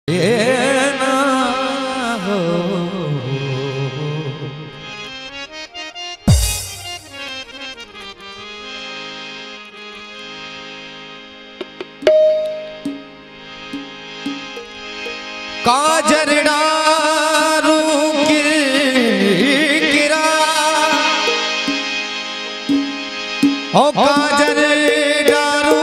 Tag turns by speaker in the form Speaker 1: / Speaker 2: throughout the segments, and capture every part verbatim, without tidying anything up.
Speaker 1: ना हो। काजर डारू किरा ओ काजर डारू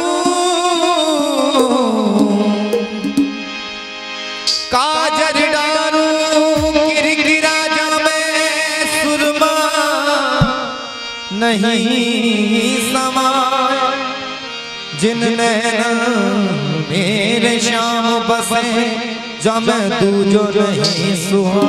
Speaker 1: काजर डारू किरकिरा जामे सुरमा नहीं समा जिनने मेरे शाम बसे जब तू जो नहीं सुहा।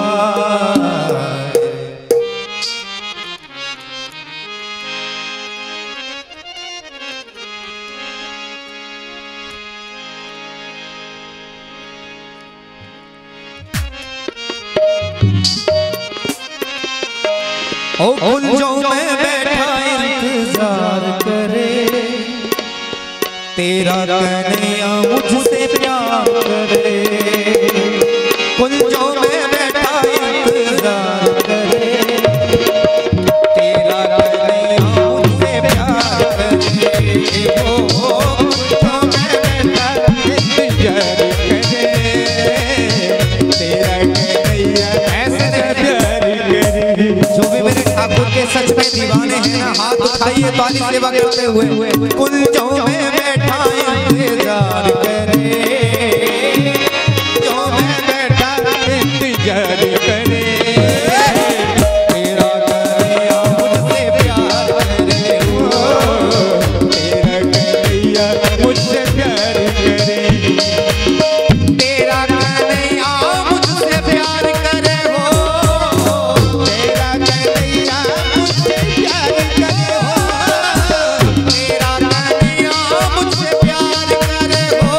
Speaker 1: ओ कुंजों में बैठा इंतजार करे तेरा कन्हैया मुझसे प्यार करे। कुंजों में बैठा इंतजार करे तेरा कन्हैया मुझसे प्यार करे। ओ कुंजों में बैठा इंतजार करे तेरा कन्हैया ऐसे प्यार करे। जो भी मेरे ठाकुर के सच में दीवाने हैं ना, हाथ उठाइए ताली सेवा करते हुए। कुंजों में बैठा इंतजार करे जो में बैठा इंतजार करे तेरा कन्हैया मुझसे प्यार करे। तेरा कन्हैया मुझसे प्यार करे तेरा कन्हैया मुझसे प्यार करे हो तेरा कन्हैया मुझसे प्यार करे हो तेरा कन्हैया मुझसे प्यार करे हो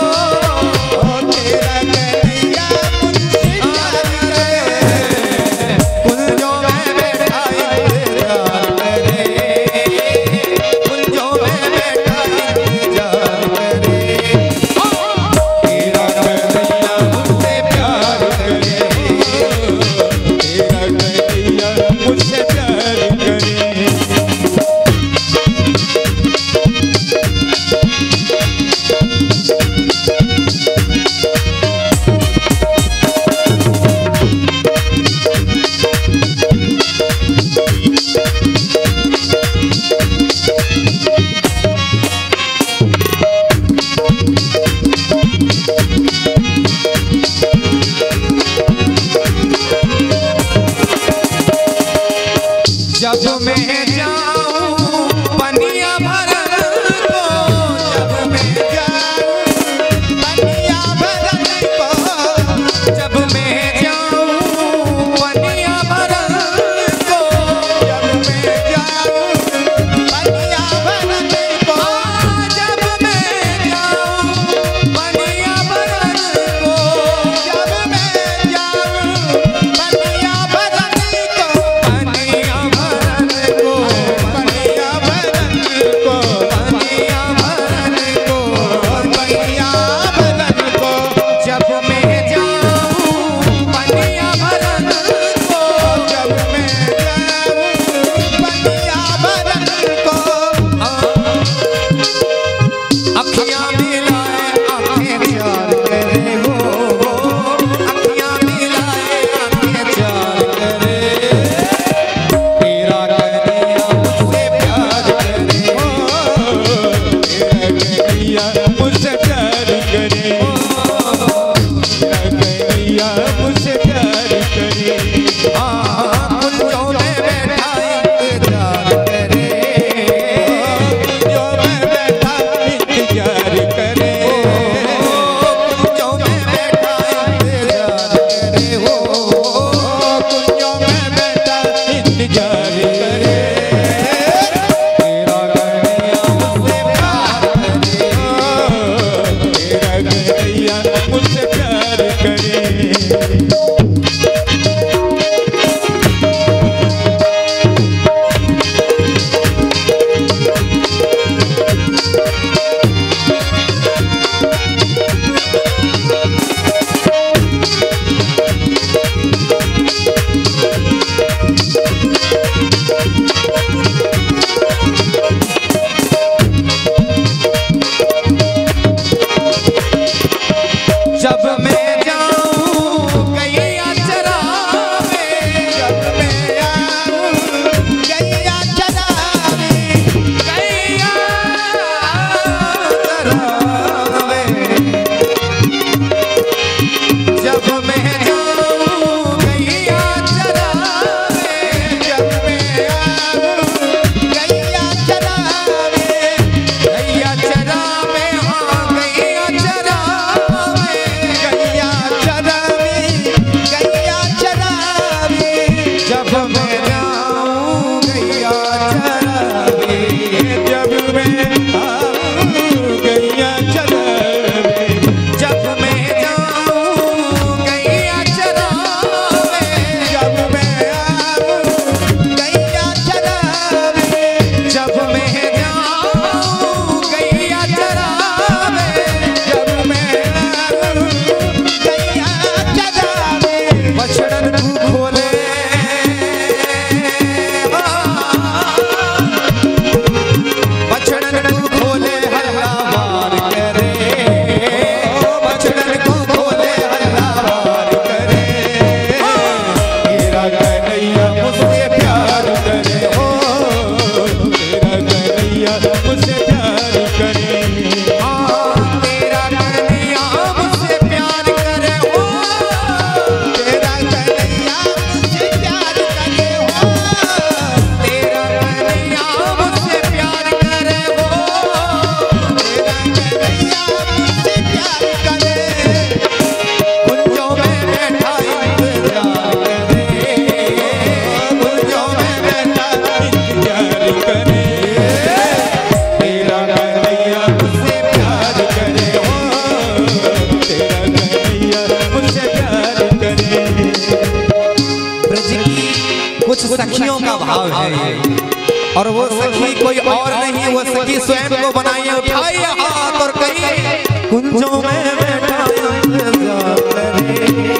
Speaker 1: सखियों का भाव है ये। और वो सखी कोई और नहीं, वो सखी स्वयं को बनाइए, उठाइए हाथ और कहिए कुंजों में बैठा इंतजार करे।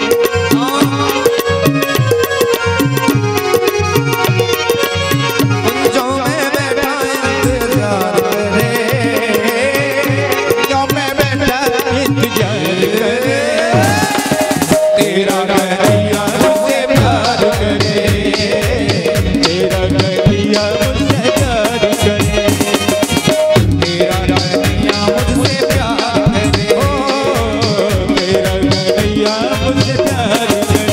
Speaker 1: कुंजों में बैठा इंतजार करे, कुंजों में बैठा इंतजार करे, तेरा कन्हैया मुझसे प्यार करे, तेरा कन्हैया मुझसे प्यार करे, तेरा कन्हैया मुझसे प्यार करे, ओ तेरा कन्हैया मुझसे प्यार करे।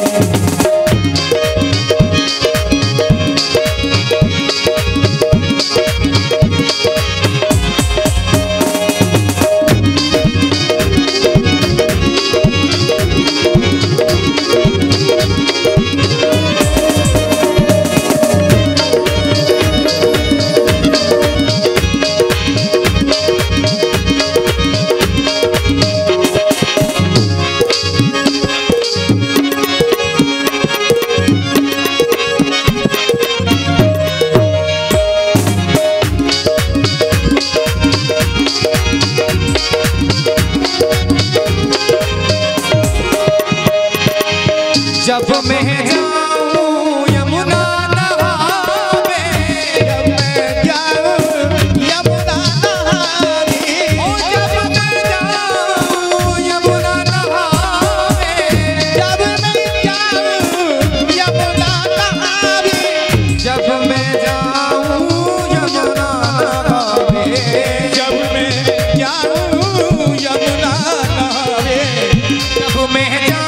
Speaker 1: जब मैं जाऊं यमुना नहावे, जब मैं जाऊं यमुना नहावे, ओ जब मैं जाऊं यमुना नहावे, जब मैं जाऊं यमुना नहावे, जब मैं जाऊं यमुना नहावे, जब मैं जाऊं यमुना नहावे, जब मैं जाऊं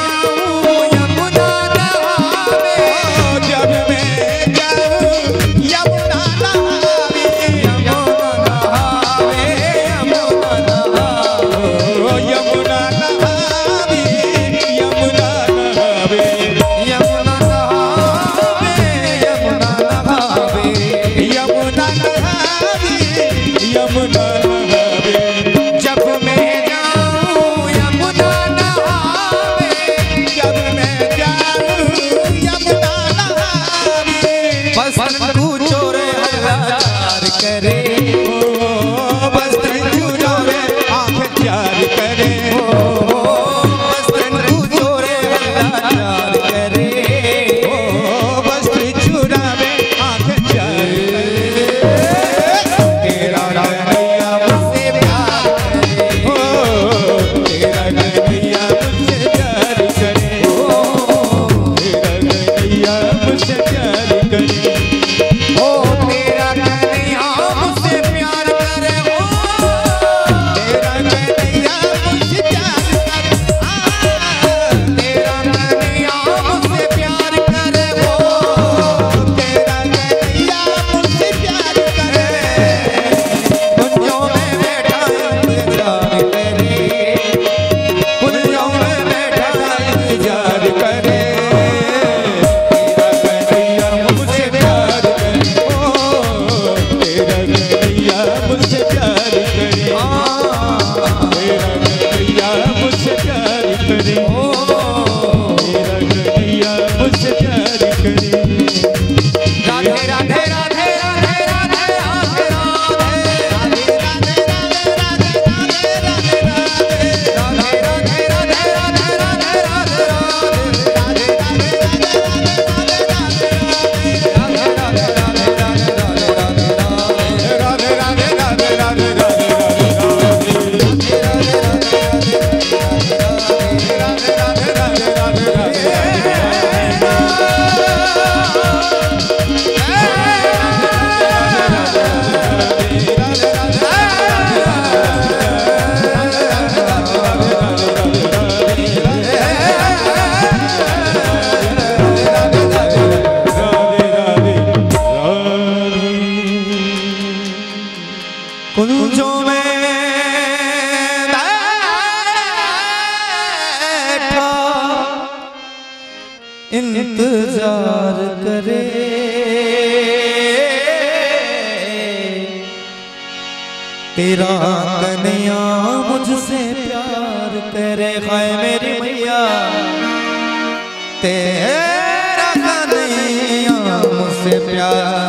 Speaker 1: कुंजों में बैठा इंतजार करे, तेरा कन्हैया मुझसे प्यार करे। हाय मेरी मैया तेरा कन्हैया प्यार।